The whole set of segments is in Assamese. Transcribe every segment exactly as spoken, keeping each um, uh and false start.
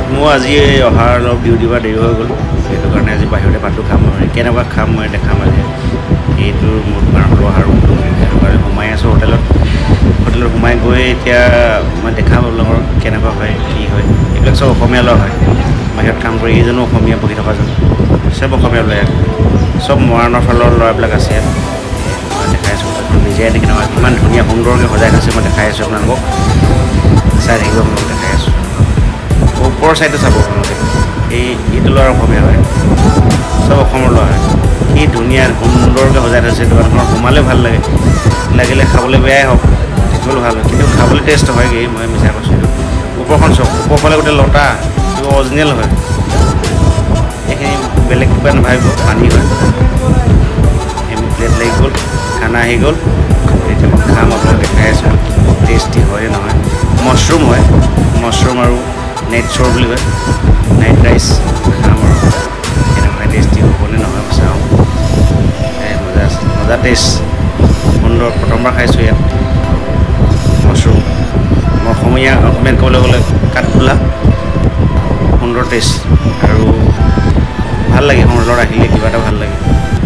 মোৰ আজি অহাৰ অলপ ডিউটি পৰা দেৰি হৈ গ'ল সেইটো কাৰণে আজি বাহিৰতে ভাতটো খাম আৰু কেনেকুৱা খাম মই দেখাম আজি এইটো মোৰ দোকানৰ পৰা অহাৰ ৰুমটো সেইটো কাৰণে সোমাই আছোঁ হোটেলত হোটেলত সোমাই গৈ এতিয়া মই দেখাম আপোনালোকৰ কেনেকুৱা হয় কি হয় এইবিলাক চব অসমীয়া ল'ৰা হয় বাহিৰত কাম কৰি এইজনো অসমীয়া বহি থকাজন চব অসমীয়া ল'ৰা চব মৰাণৰ ফালৰ ল'ৰাবিলাক আছে ইয়াত মই দেখাই আছোঁ নিজে এনেকৈ নহয় কিমান ধুনীয়া সুন্দৰকৈ সজাই থৈছে মই দেখাই আছোঁ আপোনালোকক চাই থাকিব আপোনালোক দেখাই আছোঁ ওপৰৰ চাইডে চাব আপোনালোকে এই এইটো ল'ৰা অসমীয়া হয় চব অসমৰ ল'ৰা হয় কি ধুনীয়া সুন্দৰকৈ সজাই থৈছে দোকানখনত সোমালেও ভাল লাগে লাগিলে খাবলৈ বেয়াই হওক দেখিবলৈ ভাল হয় কিন্তু খাবলৈ টেষ্ট হয়গৈ মই মিছা কৈছোঁ এইটো ওপৰখন চব ওপৰফালে গোটেই লতা এইটো অৰিজিনেল হয় এইখিনি বেলেগ কিবা নাভাবিব পানী হয় এম প্লেট লাগি গ'ল খানা আহি গ'ল এতিয়া মই খাম আপোনালোক দেখাই আছোঁ টেষ্টি হয় নহয় মছৰুম হয় মছৰুম আৰু নাইট চ'ৰ বুলি কয় নাইট ৰাইচ খাম আৰু কেনেকুৱা টেষ্টি হ'বনে নহয় চাওঁ এই মজা আছে মজা টেষ্ট সুন্দৰ প্ৰথমবাৰ খাইছোঁ ইয়াত মছৰুম মই অসমীয়া অসমীয়াত ক'বলৈ গ'লে কাঠফুলা সুন্দৰ টেষ্ট আৰু ভাল লাগে হোটেলত আহিলে কিবা এটা ভাল লাগে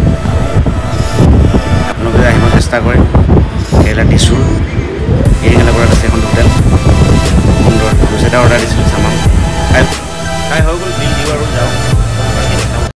আপোনালোকে আহিব চেষ্টা কৰে কেৰেলা ত্ৰিশূল এৰিঙালাপাৰাত আছে এখন হোটেল সুন্দৰ দুটা অৰ্ডাৰ দিছিলোঁ চামাম খাই খাই হৈ গ'ল বিল দিওঁ আৰু যাওঁ